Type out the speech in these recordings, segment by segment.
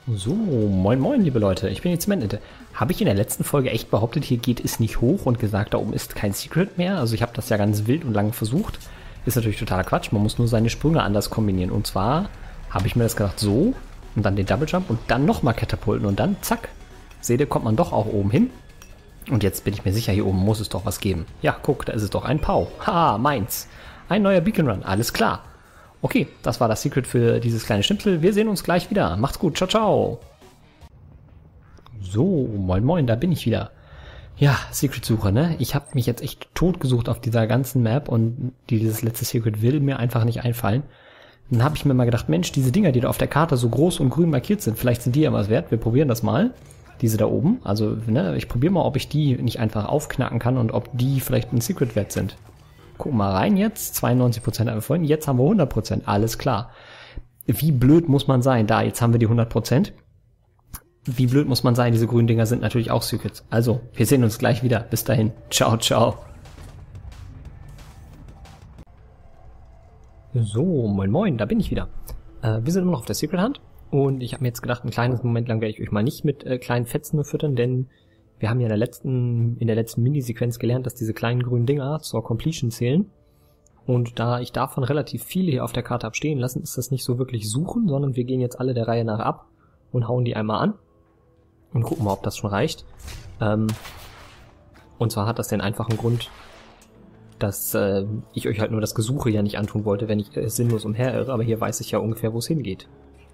So, moin moin, liebe Leute, ich bin jetzt Mendete. Habe ich in der letzten Folge echt behauptet, hier geht es nicht hoch und gesagt, da oben ist kein Secret mehr? Also ich habe das ja ganz wild und lange versucht. Ist natürlich totaler Quatsch, man muss nur seine Sprünge anders kombinieren. Und zwar habe ich mir das gedacht so und dann den Double Jump und dann nochmal katapulten und dann zack. Seht ihr, kommt man doch auch oben hin. Und jetzt bin ich mir sicher, hier oben muss es doch was geben. Ja, guck, da ist es doch ein Pau. Haha, meins. Ein neuer Beacon Run, alles klar. Okay, das war das Secret für dieses kleine Schnipsel. Wir sehen uns gleich wieder. Macht's gut, ciao, ciao. So, moin moin, da bin ich wieder. Ja, Secret-Suche, ne? Ich habe mich jetzt echt tot gesucht auf dieser ganzen Map und dieses letzte Secret will mir einfach nicht einfallen. Dann habe ich mir mal gedacht, Mensch, diese Dinger, die da auf der Karte so groß und grün markiert sind, vielleicht sind die ja was wert. Wir probieren das mal. Diese da oben. Also, ne, ich probiere mal, ob ich die nicht einfach aufknacken kann und ob die vielleicht ein Secret wert sind. Gucken mal rein jetzt. 92% haben wir vorhin. Jetzt haben wir 100%. Alles klar. Wie blöd muss man sein? Da, jetzt haben wir die 100%. Wie blöd muss man sein? Diese grünen Dinger sind natürlich auch Secrets. Also, wir sehen uns gleich wieder. Bis dahin. Ciao, ciao. So, moin moin, da bin ich wieder. Wir sind immer noch auf der Secret Hunt. Und ich habe mir jetzt gedacht, einen kleinen Moment lang werde ich euch mal nicht mit kleinen Fetzen nur füttern, denn wir haben ja in der letzten Minisequenz gelernt, dass diese kleinen grünen Dinger zur Completion zählen. Und da ich davon relativ viele hier auf der Karte habe stehen lassen, ist das nicht so wirklich suchen, sondern wir gehen jetzt alle der Reihe nach ab und hauen die einmal an und gucken mal, ob das schon reicht. Und zwar hat das den einfachen Grund, dass ich euch halt nur das Gesuche ja nicht antun wollte, wenn ich sinnlos umherirre, aber hier weiß ich ja ungefähr, wo es hingeht.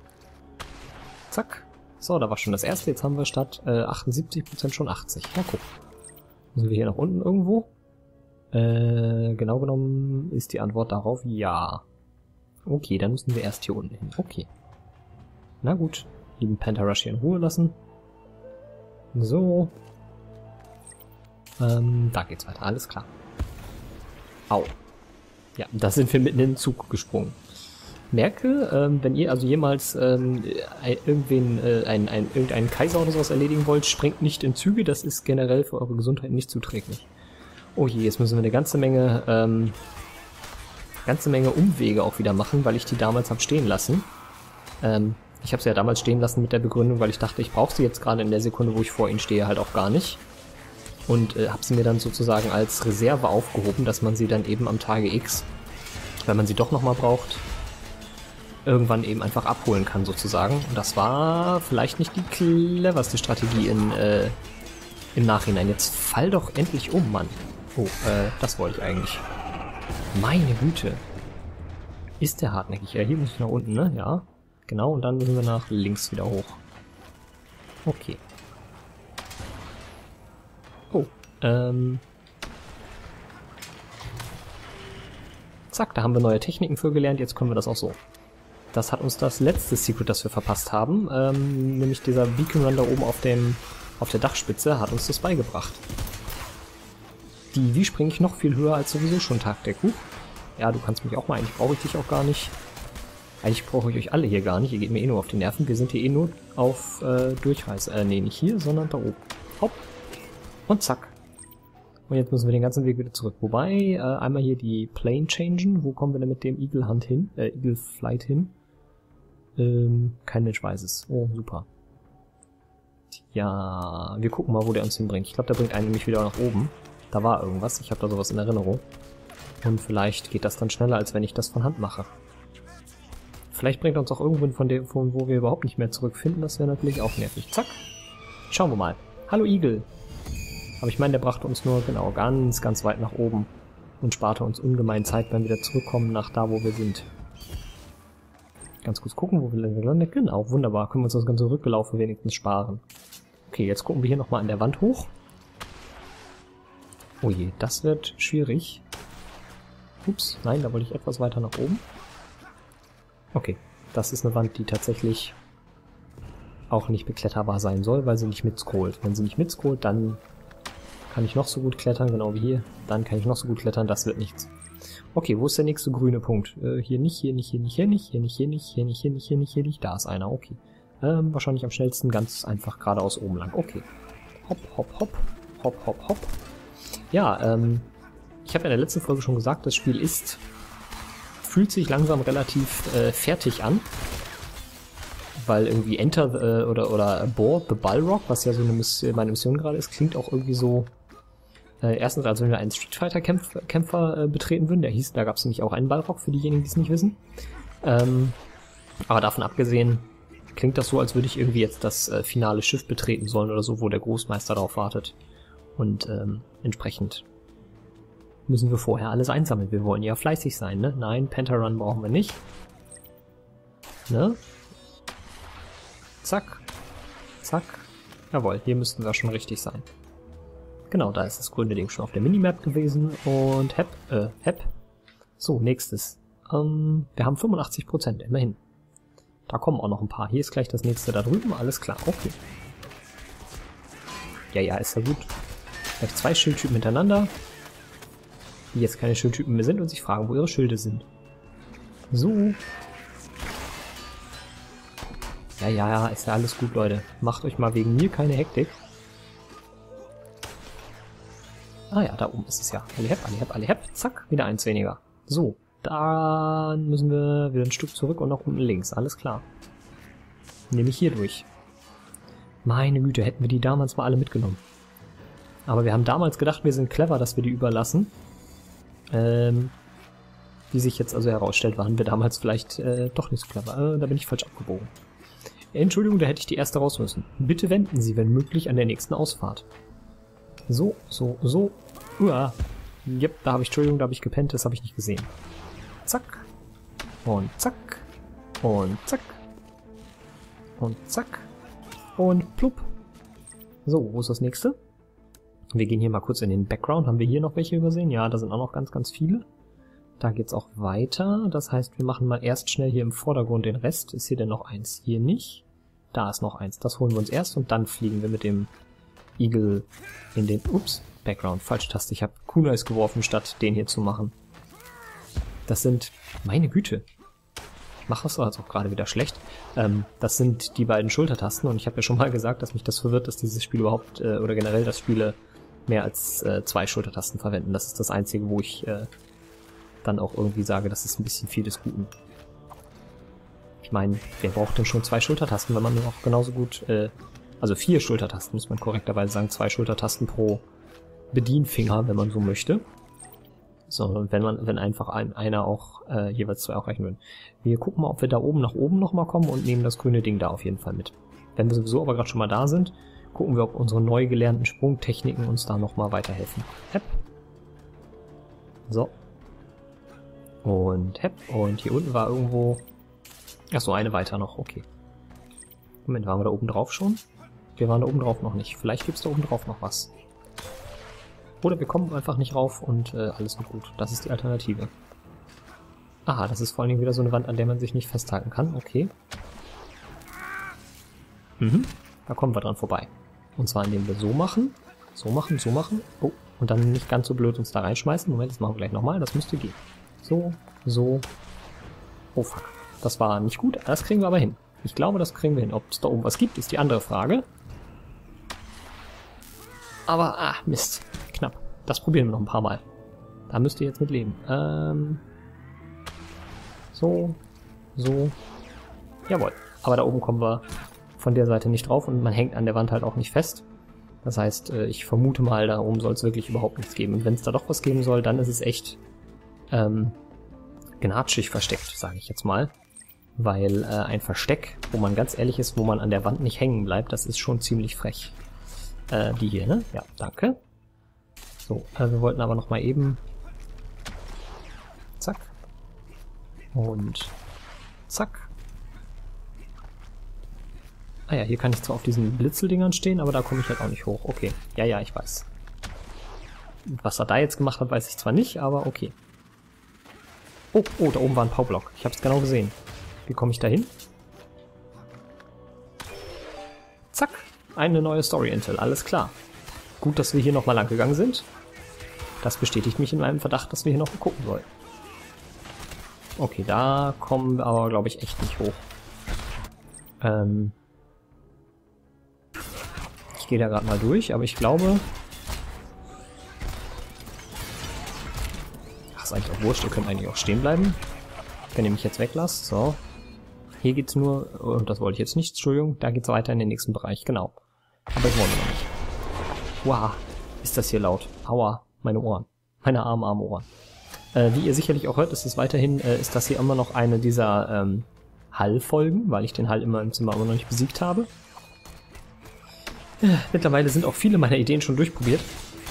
Zack. So, da war schon das erste. Jetzt haben wir statt 78% schon 80. Mal gucken. Müssen wir hier nach unten irgendwo? Genau genommen ist die Antwort darauf ja. Okay, dann müssen wir erst hier unten hin. Okay. Na gut. Lieben Panther Rush hier in Ruhe lassen. So. Da geht's weiter. Alles klar. Au. Ja, da sind wir mitten in den Zug gesprungen. Merke, wenn ihr also jemals irgendeinen Kaiser oder sowas erledigen wollt, springt nicht in Züge, das ist generell für eure Gesundheit nicht zuträglich. Oh je, jetzt müssen wir eine ganze Menge Umwege auch wieder machen, weil ich die damals habe stehen lassen. Ich habe sie ja damals stehen lassen mit der Begründung, weil ich dachte, ich brauche sie jetzt gerade in der Sekunde, wo ich vor ihnen stehe, halt auch gar nicht. Und habe sie mir dann sozusagen als Reserve aufgehoben, dass man sie dann eben am Tage X, wenn man sie doch nochmal braucht, irgendwann eben einfach abholen kann sozusagen. Und das war vielleicht nicht die cleverste Strategie im Nachhinein. Jetzt fall doch endlich um, Mann. Oh, das wollte ich eigentlich. Meine Güte. Ist der hartnäckig? Ja, hier muss ich nach unten, ne? Ja, genau. Und dann müssen wir nach links wieder hoch. Okay. Oh, zack, da haben wir neue Techniken für gelernt. Jetzt können wir das auch so. Das hat uns das letzte Secret, das wir verpasst haben, nämlich dieser Beacon Run da oben auf der Dachspitze, hat uns das beigebracht. Wie springe ich noch viel höher als sowieso schon Tagdeck. Ja, du kannst mich auch mal, eigentlich brauche ich dich auch gar nicht. Eigentlich brauche ich euch alle hier gar nicht, ihr geht mir eh nur auf die Nerven. Wir sind hier eh nur auf Durchreise. Nee, nicht hier, sondern da oben. Hopp. Und zack. Und jetzt müssen wir den ganzen Weg wieder zurück. Wobei, einmal hier die Plane changen. Wo kommen wir denn mit dem Eagle Hunt hin? Eagle Flight hin? Kein Mensch weiß es. Oh, super. Ja, wir gucken mal, wo der uns hinbringt. Ich glaube, der bringt einen nämlich wieder nach oben. Da war irgendwas. Ich habe da sowas in Erinnerung. Und vielleicht geht das dann schneller, als wenn ich das von Hand mache. Vielleicht bringt er uns auch irgendwo von wo wir überhaupt nicht mehr zurückfinden. Das wäre natürlich auch nervig. Zack. Schauen wir mal. Hallo Eagle. Aber ich meine, der brachte uns nur, genau, ganz, ganz weit nach oben und sparte uns ungemein Zeit beim wieder zurückkommen nach da, wo wir sind. Ganz kurz gucken, wo wir landen. Genau, wunderbar. Können wir uns das ganze Rückgelaufen wenigstens sparen. Okay, jetzt gucken wir hier nochmal an der Wand hoch. Oh je, das wird schwierig. Ups, nein, da wollte ich etwas weiter nach oben. Okay, das ist eine Wand, die tatsächlich auch nicht bekletterbar sein soll, weil sie nicht mitscrollt. Wenn sie nicht mitscrollt, dann kann ich noch so gut klettern, genau wie hier. Dann kann ich noch so gut klettern, das wird nichts. Okay, wo ist der nächste grüne Punkt? Hier nicht, hier nicht, hier nicht, hier nicht, hier nicht, hier nicht, hier nicht, hier nicht, hier nicht, hier nicht. Da ist einer, okay. Wahrscheinlich am schnellsten ganz einfach geradeaus oben lang. Okay. Hopp, hopp, hopp. Hopp, hopp, hopp. Ja, ich habe ja in der letzten Folge schon gesagt, das Spiel fühlt sich langsam relativ fertig an. weil irgendwie Enter oder Board the Balrog, was ja so meine Mission gerade ist, klingt auch irgendwie so. Erstens, als wenn wir einen Street Fighter Kämpfer betreten würden, da gab es nämlich auch einen Balrog, für diejenigen, die es nicht wissen. Aber davon abgesehen klingt das so, als würde ich irgendwie jetzt das finale Schiff betreten sollen oder so, wo der Großmeister drauf wartet. Und entsprechend müssen wir vorher alles einsammeln. Wir wollen ja fleißig sein, ne? Nein, Pentarun brauchen wir nicht. Ne? Zack. Zack. Jawohl, hier müssten wir schon richtig sein. Genau, da ist das grüne Ding schon auf der Minimap gewesen. Und Hep. So, nächstes. Wir haben 85%, immerhin. Da kommen auch noch ein paar. Hier ist gleich das nächste da drüben. Alles klar, okay. Ja, ist ja gut. Gleich 2 Schildtypen hintereinander, die jetzt keine Schildtypen mehr sind und sich fragen, wo ihre Schilde sind. So. Ja, ist ja alles gut, Leute. Macht euch mal wegen mir keine Hektik. Ah ja, da oben ist es ja. Alle Hep. Zack, wieder eins weniger. So, dann müssen wir wieder ein Stück zurück und nach unten links. Alles klar. Nämlich hier durch. Meine Güte, hätten wir die damals mal alle mitgenommen. Aber wir haben damals gedacht, wir sind clever, dass wir die überlassen. Wie sich jetzt also herausstellt, waren wir damals vielleicht doch nicht so clever. Da bin ich falsch abgebogen. Entschuldigung, da hätte ich die erste raus müssen. Bitte wenden Sie, wenn möglich, an der nächsten Ausfahrt. So. Uah. Jep, da habe ich gepennt, das habe ich nicht gesehen. Zack. Und zack. Und zack. Und zack. Und plupp. So, wo ist das nächste? Wir gehen hier mal kurz in den Background. Haben wir hier noch welche übersehen? Ja, da sind auch noch ganz, ganz viele. Da geht's auch weiter. Das heißt, wir machen mal erst schnell hier im Vordergrund den Rest. Ist hier denn noch eins? Hier nicht. Da ist noch eins. Das holen wir uns erst und dann fliegen wir mit dem Eagle in den... Ups, Background. Falsche Taste. Ich habe Kunais geworfen, statt den hier zu machen. Das sind... Meine Güte. Ich mache das also auch gerade wieder schlecht. Das sind die beiden Schultertasten und ich habe ja schon mal gesagt, dass mich das verwirrt, dass dieses Spiel überhaupt, oder generell, dass Spiele mehr als 2 Schultertasten verwenden. Das ist das Einzige, wo ich dann auch irgendwie sage, das ist ein bisschen viel des Guten. Ich meine, wer braucht denn schon 2 Schultertasten, wenn man nur auch genauso gut, also 4 Schultertasten, muss man korrekterweise sagen, 2 Schultertasten pro Bedienfinger, wenn man so möchte. So, und wenn einfach einer auch jeweils 2 auch reichen würden. Wir gucken mal, ob wir da oben nach oben nochmal kommen und nehmen das grüne Ding da auf jeden Fall mit. Wenn wir sowieso aber gerade schon mal da sind, gucken wir, ob unsere neu gelernten Sprungtechniken uns da nochmal weiterhelfen. Hepp. So. Und hepp. Und hier unten war irgendwo... Achso, eine weiter noch, okay. Moment, waren wir da oben drauf schon? Wir waren da oben drauf noch nicht. Vielleicht gibt es da oben drauf noch was. Oder wir kommen einfach nicht rauf und alles wird gut. Das ist die Alternative. Aha, das ist vor allen Dingen wieder so eine Wand, an der man sich nicht festhalten kann. Okay. Da kommen wir dran vorbei. Und zwar indem wir so machen. So machen, so machen. Oh, und dann nicht ganz so blöd uns da reinschmeißen. Moment, das machen wir gleich nochmal. Das müsste gehen. So, so. Oh fuck. Das war nicht gut. Das kriegen wir aber hin. Ich glaube, das kriegen wir hin. Ob es da oben was gibt, ist die andere Frage. Aber, Mist. Knapp. Das probieren wir noch ein paar Mal. Da müsst ihr jetzt mit leben. So. So. Jawohl. Aber da oben kommen wir von der Seite nicht drauf und man hängt an der Wand halt auch nicht fest. Das heißt, ich vermute mal, da oben soll es wirklich überhaupt nichts geben. Und wenn es da doch was geben soll, dann ist es echt gnatschig versteckt, sage ich jetzt mal. Weil ein Versteck, wo man ganz ehrlich ist, wo man an der Wand nicht hängen bleibt, das ist schon ziemlich frech. Die hier, ne? Ja, danke. So, wir wollten aber noch mal eben... Zack. Und... Zack. Ah ja, hier kann ich zwar auf diesen Blitzeldingern stehen, aber da komme ich halt auch nicht hoch. Okay, ja, ich weiß. Was er da jetzt gemacht hat, weiß ich zwar nicht, aber okay. Oh, da oben war ein Powerblock. Ich habe es genau gesehen. Wie komme ich da hin? Zack, eine neue Story-Intel, alles klar. Gut, dass wir hier nochmal lang gegangen sind. Das bestätigt mich in meinem Verdacht, dass wir hier noch gucken sollen. Okay, da kommen wir aber, glaube ich, echt nicht hoch. Ich gehe da gerade mal durch, aber ich glaube... Ach, ist eigentlich auch wurscht, ihr könnt eigentlich auch stehen bleiben. Wenn ihr mich jetzt weglasst, so. Hier geht's nur, und das wollte ich jetzt nicht, Entschuldigung, da geht's weiter in den nächsten Bereich, genau. Aber ich wollte noch nicht. Wow, ist das hier laut. Aua, meine Ohren. Meine armen Ohren. Wie ihr sicherlich auch hört, ist es weiterhin, ist das hier immer noch eine dieser Hall-Folgen, weil ich den Hall immer im Zimmer immer noch nicht besiegt habe. Mittlerweile sind auch viele meiner Ideen schon durchprobiert.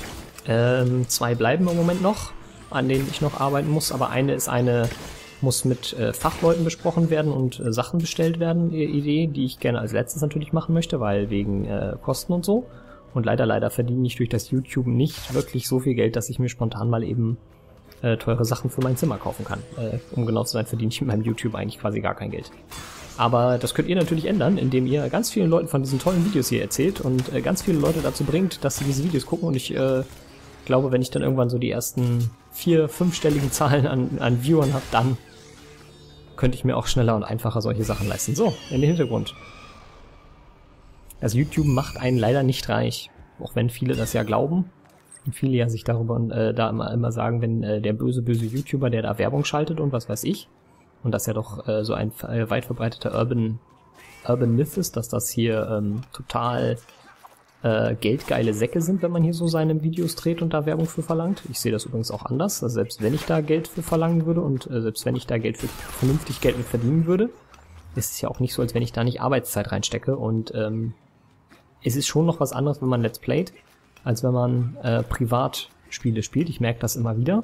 2 bleiben im Moment noch, an denen ich noch arbeiten muss, aber muss mit Fachleuten besprochen werden und Sachen bestellt werden, Idee, die ich gerne als letztes natürlich machen möchte, weil wegen Kosten und so. Und leider verdiene ich durch das YouTube nicht wirklich so viel Geld, dass ich mir spontan mal eben teure Sachen für mein Zimmer kaufen kann. Um genau zu sein, verdiene ich mit meinem YouTube eigentlich quasi gar kein Geld. Aber das könnt ihr natürlich ändern, indem ihr ganz vielen Leuten von diesen tollen Videos hier erzählt und ganz viele Leute dazu bringt, dass sie diese Videos gucken. Und ich glaube, wenn ich dann irgendwann so die ersten 4-, 5-stelligen Zahlen an Viewern habe, dann könnte ich mir auch schneller und einfacher solche Sachen leisten. So, in den Hintergrund. Also YouTube macht einen leider nicht reich. Auch wenn viele das ja glauben. Und viele ja sich darüber da immer sagen, wenn der böse YouTuber, der da Werbung schaltet und was weiß ich. Und das ja doch so ein weit verbreiteter Urban Myth ist, dass das hier total geldgeile Säcke sind, wenn man hier so seine Videos dreht und da Werbung für verlangt. Ich sehe das übrigens auch anders. Also selbst wenn ich da Geld für verlangen würde und selbst wenn ich da vernünftig Geld mit verdienen würde, ist es ja auch nicht so, als wenn ich da nicht Arbeitszeit reinstecke. Und es ist schon noch was anderes, wenn man Let's Playt, als wenn man Privatspiele spielt. Ich merke das immer wieder.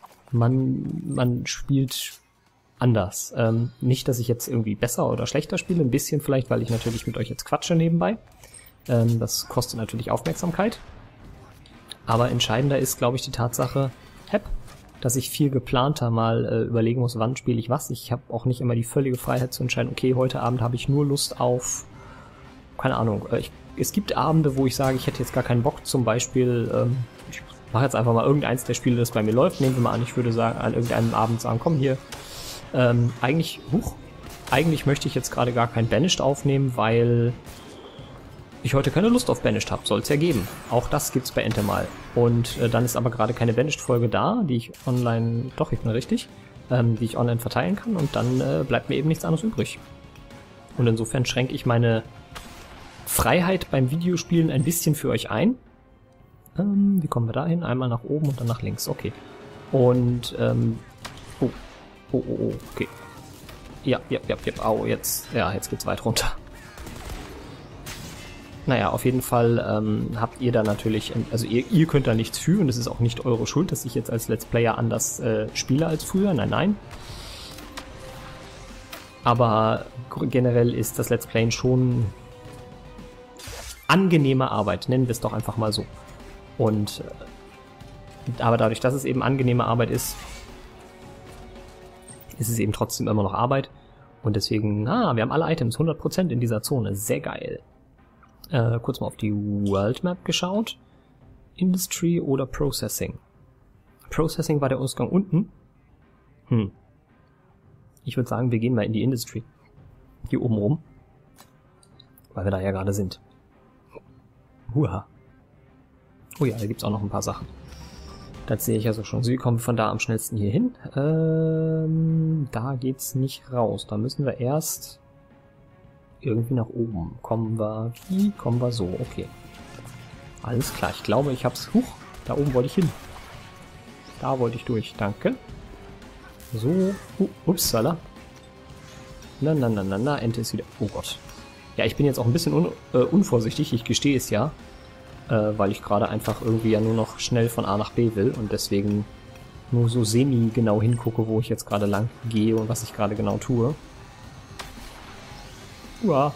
Man spielt anders. Nicht, dass ich jetzt irgendwie besser oder schlechter spiele, ein bisschen vielleicht, weil ich natürlich mit euch jetzt quatsche nebenbei. Das kostet natürlich Aufmerksamkeit. Aber entscheidender ist, glaube ich, die Tatsache, dass ich viel geplanter mal überlegen muss, wann spiele ich was. Ich habe auch nicht immer die völlige Freiheit zu entscheiden, okay, heute Abend habe ich nur Lust auf, keine Ahnung, es gibt Abende, wo ich sage, ich hätte jetzt gar keinen Bock, zum Beispiel, ich mache jetzt einfach mal irgendeins der Spiele, das bei mir läuft. Nehmen wir mal an, ich würde sagen, an irgendeinem Abend sagen, komm hier, eigentlich möchte ich jetzt gerade gar kein Banished aufnehmen, weil ich heute keine Lust auf Banished habe. Soll es ja geben. Auch das gibt's bei Entermal. Und dann ist aber gerade keine Banished-Folge da, die ich online, doch, ich bin richtig, die ich online verteilen kann und dann bleibt mir eben nichts anderes übrig. Und insofern schränke ich meine Freiheit beim Videospielen ein bisschen für euch ein. Wie kommen wir da hin? Einmal nach oben und dann nach links. Okay. Und, okay. Ja, au, jetzt geht's weit runter. Naja, auf jeden Fall habt ihr da natürlich, also ihr könnt da nichts für und es ist auch nicht eure Schuld, dass ich jetzt als Let's Player anders spiele als früher. Nein. Aber generell ist das Let's Playen schon angenehme Arbeit, nennen wir es doch einfach mal so. Und aber dadurch, dass es eben angenehme Arbeit ist, ist es eben trotzdem immer noch Arbeit. Und deswegen, wir haben alle Items, 100% in dieser Zone, sehr geil. Kurz mal auf die World Map geschaut. Industry oder Processing? Processing war der Ausgang unten. Ich würde sagen, wir gehen mal in die Industry. Hier oben rum. Weil wir da ja gerade sind. Huha. Oh ja, da gibt's auch noch ein paar Sachen. Das sehe ich also schon. Sie kommen von da am schnellsten hier hin. Da geht's nicht raus. Da müssen wir erst irgendwie nach oben. Kommen wir so? Okay. Alles klar. Ich glaube, ich hab's. Huch, da oben wollte ich hin. Da wollte ich durch. Danke. So. Upsala. Na, Ente ist wieder. Oh Gott. Ja, ich bin jetzt auch ein bisschen unvorsichtig. Ich gestehe es ja. Weil ich gerade einfach irgendwie ja nur noch schnell von A nach B will und deswegen nur so semi-genau hingucke, wo ich jetzt gerade lang gehe und was ich gerade genau tue. Uah.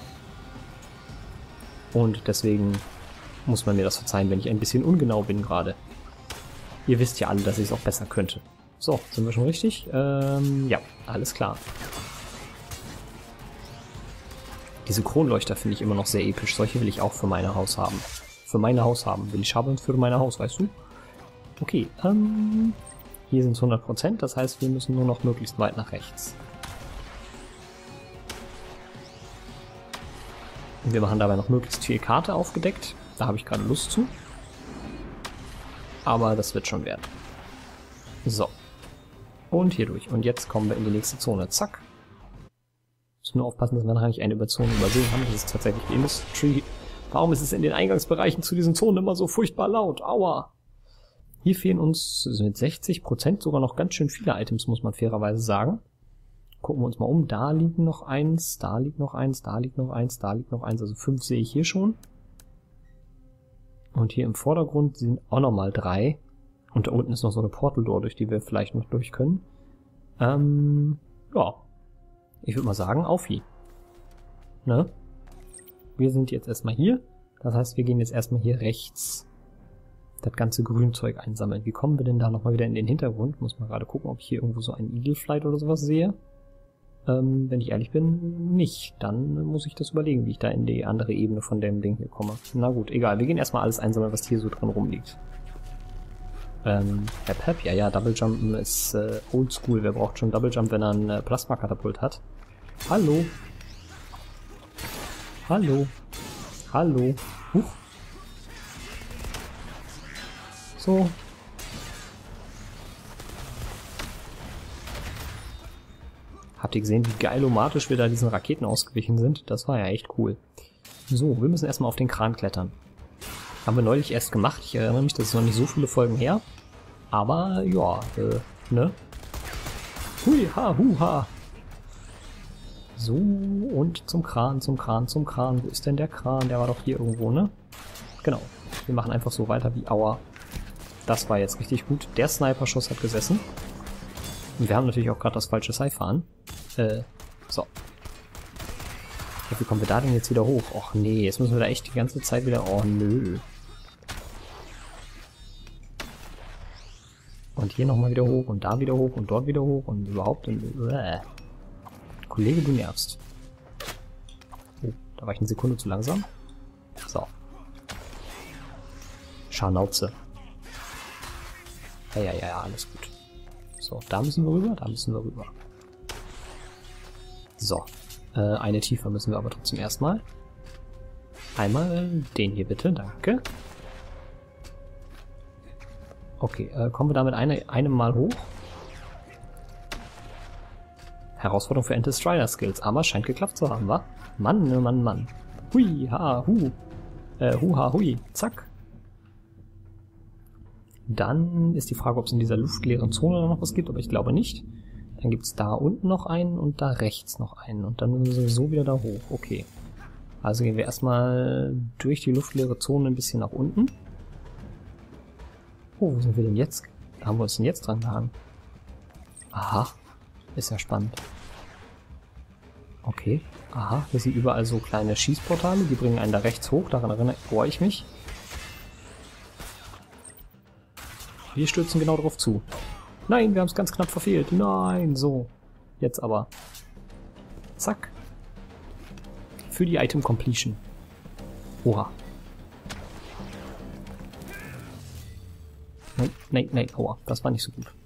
Und deswegen muss man mir das verzeihen, wenn ich ein bisschen ungenau bin gerade. Ihr wisst ja alle, dass ich es auch besser könnte. So, sind wir schon richtig? Ja, alles klar. Diese Kronleuchter finde ich immer noch sehr episch. Solche will ich auch für mein Haus haben. Für mein Haus haben. Will ich haben für mein Haus, weißt du? Okay, hier sind es 100%, das heißt, wir müssen nur noch möglichst weit nach rechts. Und wir machen dabei noch möglichst viel Karte aufgedeckt. Da habe ich gerade Lust zu. Aber das wird schon werden. So. Und hier durch. Und jetzt kommen wir in die nächste Zone. Zack. Müssen nur aufpassen, dass wir nachher nicht eine Zone übersehen haben. Das ist tatsächlich die Industry. Warum ist es in den Eingangsbereichen zu diesen Zonen immer so furchtbar laut? Aua! Hier fehlen uns mit 60% sogar noch ganz schön viele Items, muss man fairerweise sagen. Gucken wir uns mal um. Da liegt noch eins, da liegt noch eins, da liegt noch eins, da liegt noch eins. Also 5 sehe ich hier schon. Und hier im Vordergrund sind auch nochmal 3. Und da unten ist noch so eine Portal Door, durch die wir vielleicht noch durch können. Ja. Ich würde mal sagen, auf hier. Ne? Wir sind jetzt erstmal hier. Das heißt, wir gehen jetzt erstmal hier rechts das ganze Grünzeug einsammeln. Wie kommen wir denn da nochmal wieder in den Hintergrund? Muss mal gerade gucken, ob ich hier irgendwo so einen Eagle Flight oder sowas sehe. Wenn ich ehrlich bin, nicht. Dann muss ich das überlegen, wie ich da in die andere Ebene von dem Ding hier komme. Na gut, egal. Wir gehen erstmal alles einsammeln, was hier so drin rumliegt. Hep, ja, Double Jumpen ist oldschool. Wer braucht schon Double Jump, wenn er ein Plasma-Katapult hat? Hallo? Hallo? Hallo? Huch. So. Habt ihr gesehen, wie geilomatisch wir da diesen Raketen ausgewichen sind? Das war ja echt cool. So, wir müssen erstmal auf den Kran klettern. Haben wir neulich erst gemacht. Ich erinnere mich, das ist noch nicht so viele Folgen her. Aber, ja, ne? Hui, ha, hu, ha. So, und zum Kran, zum Kran, zum Kran. Wo ist denn der Kran? Der war doch hier irgendwo, ne? Genau. Wir machen einfach so weiter wie Aua. Das war jetzt richtig gut. Der Sniper-Schuss hat gesessen. Und wir haben natürlich auch gerade das falsche Cypher an. So. Ja, wie kommen wir da denn jetzt wieder hoch? Och nee, jetzt müssen wir da echt die ganze Zeit wieder... Oh nö. Und hier nochmal wieder hoch und da wieder hoch und dort wieder hoch und überhaupt... Kollege, du nervst. Oh, da war ich eine Sekunde zu langsam. So. Scharnauze. Ja, alles gut. So, da müssen wir rüber, da müssen wir rüber. So. Eine tiefer müssen wir aber trotzdem erstmal. Einmal den hier bitte, danke. Okay, kommen wir damit einem Mal hoch. Herausforderung für Anti-Strider Skills, aber scheint geklappt zu haben, wa? Mann, Mann, Mann. Hui, ha, hu. Hu, ha, hui. Zack. Dann ist die Frage, ob es in dieser luftleeren Zone noch was gibt, aber ich glaube nicht. Dann gibt es da unten noch einen und da rechts noch einen. Und dann müssen wir sowieso wieder da hoch. Okay. Also gehen wir erstmal durch die luftleere Zone ein bisschen nach unten. Oh, wo sind wir denn jetzt? Da haben wir uns denn jetzt dran gehangen? Aha. Ist ja spannend. Okay. Aha. Hier sind überall so kleine Schießportale. Die bringen einen da rechts hoch. Daran erinnere ich mich. Wir stürzen genau drauf zu. Nein, wir haben es ganz knapp verfehlt. Nein, so. Jetzt aber. Zack. Für die Item Completion. Oha. Nein, aua. Das war nicht so gut.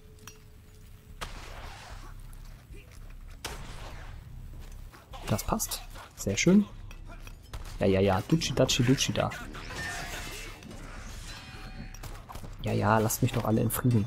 Das passt. Sehr schön. Ja. Dutschi da. Ja, lasst mich doch alle in Frieden.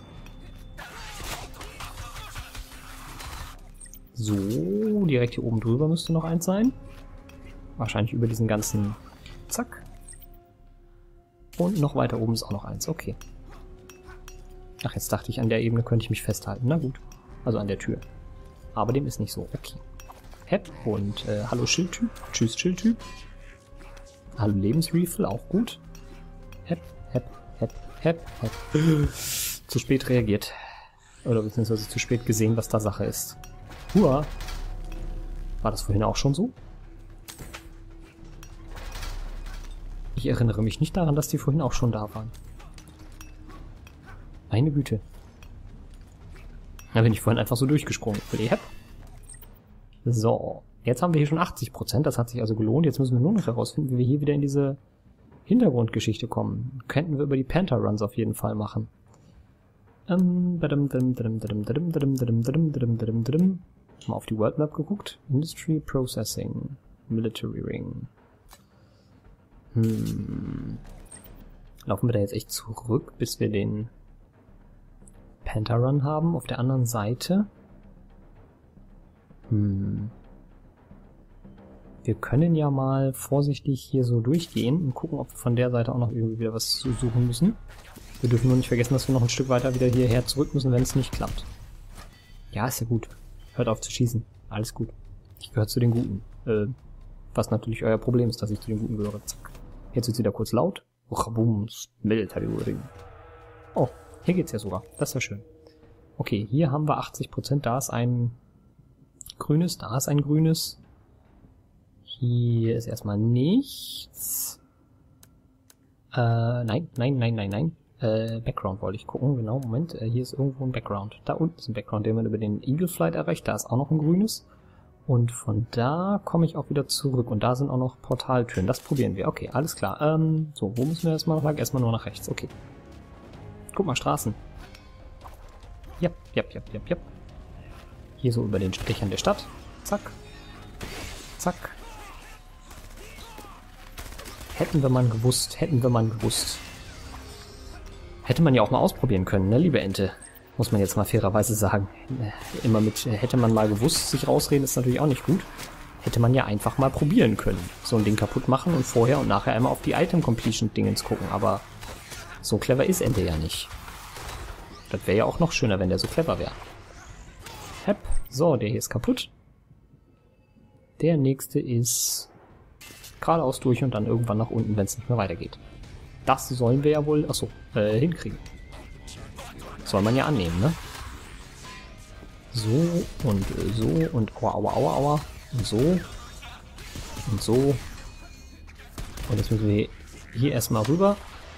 So, direkt hier oben drüber müsste noch eins sein. Wahrscheinlich über diesen ganzen... Zack. Und noch weiter oben ist auch noch eins. Okay. Ach, jetzt dachte ich, an der Ebene könnte ich mich festhalten. Na gut. Also an der Tür. Aber dem ist nicht so. Okay. Hep und hallo Schildtyp. Tschüss Schildtyp. Hallo Lebensrefill, auch gut. Hep. Zu spät reagiert. Oder beziehungsweise zu spät gesehen, was da Sache ist. Hua. War das vorhin auch schon so? Ich erinnere mich nicht daran, dass die vorhin auch schon da waren. Meine Güte. Da bin ich vorhin einfach so durchgesprungen. Hep. So. Jetzt haben wir hier schon 80%. Das hat sich also gelohnt. Jetzt müssen wir nur noch herausfinden, wie wir hier wieder in diese Hintergrundgeschichte kommen. Könnten wir über die Panther Runs auf jeden Fall machen. Mal auf die World Map geguckt. Industry Processing. Military Ring. Laufen wir da jetzt echt zurück, bis wir den Panther Run haben auf der anderen Seite? Wir können ja mal vorsichtig hier so durchgehen und gucken, ob wir von der Seite auch noch irgendwie wieder was suchen müssen. Wir dürfen nur nicht vergessen, dass wir noch ein Stück weiter wieder hierher zurück müssen, wenn es nicht klappt. Ja, ist ja gut. Hört auf zu schießen. Alles gut. Ich gehöre zu den Guten. Was natürlich euer Problem ist, dass ich zu den Guten gehöre. Zack. Jetzt wird's wieder kurz laut. Oh, hier geht's ja sogar. Das ist ja schön. Okay, hier haben wir 80%. Da ist ein grünes, da ist ein grünes. Hier ist erstmal nichts. Nein. Background wollte ich gucken. Genau, Moment. Hier ist irgendwo ein Background. Da unten ist ein Background, den man über den Eagle Flight erreicht. Da ist auch noch ein grünes. Und von da komme ich auch wieder zurück. Und da sind auch noch Portaltüren. Das probieren wir. Okay, alles klar. So, wo müssen wir erstmal noch lang? Erstmal nur nach rechts. Okay. Guck mal, Straßen. Jap. Hier so über den Dächern der Stadt. Zack. Zack. Hätten wir mal gewusst. Hätte man ja auch mal ausprobieren können, ne, liebe Ente. Muss man jetzt mal fairerweise sagen. Immer mit hätte man mal gewusst, sich rausreden ist natürlich auch nicht gut. Hätte man ja einfach mal probieren können. So ein Ding kaputt machen und vorher und nachher einmal auf die Item-Completion-Dingens gucken. Aber so clever ist Ente ja nicht. Das wäre ja auch noch schöner, wenn der so clever wäre. Hepp. So, der hier ist kaputt. Der nächste ist geradeaus durch und dann irgendwann nach unten, wenn es nicht mehr weitergeht. Das sollen wir ja wohl, hinkriegen. Soll man ja annehmen, ne? So und aua. Und so. Und so. Und jetzt müssen wir hier erstmal rüber.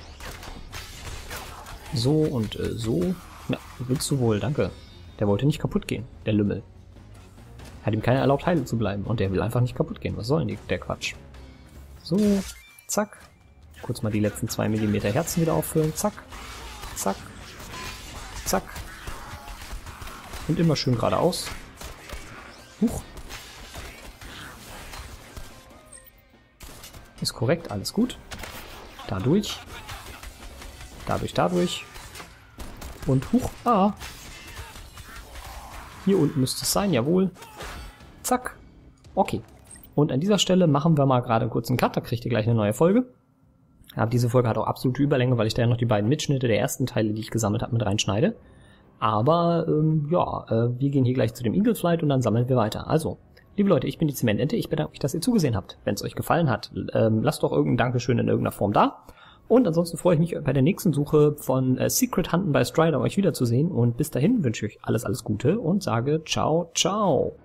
So und so. Na, willst du wohl, danke. Der wollte nicht kaputt gehen, der Lümmel. Hat ihm keiner erlaubt, heile zu bleiben. Und der will einfach nicht kaputt gehen. Was soll denn der Quatsch? So, zack. Kurz mal die letzten 2 mm Herzen wieder auffüllen. Zack. Zack. Zack. Und immer schön geradeaus. Huch. Ist korrekt, alles gut. Dadurch. Dadurch. Und huch. Ah. Hier unten müsste es sein, jawohl. Zack. Okay. Und an dieser Stelle machen wir mal gerade kurz einen Cut, da kriegt ihr gleich eine neue Folge. Ja, diese Folge hat auch absolute Überlänge, weil ich da ja noch die beiden Mitschnitte der ersten Teile, die ich gesammelt habe, mit reinschneide. Aber, wir gehen hier gleich zu dem Eagle Flight und dann sammeln wir weiter. Also, liebe Leute, ich bin die Zementente, ich bedanke mich, dass ihr zugesehen habt. Wenn es euch gefallen hat, lasst doch irgendein Dankeschön in irgendeiner Form da. Und ansonsten freue ich mich bei der nächsten Suche von Secret Hunten bei Strider euch wiederzusehen. Und bis dahin wünsche ich euch alles Gute und sage ciao, ciao.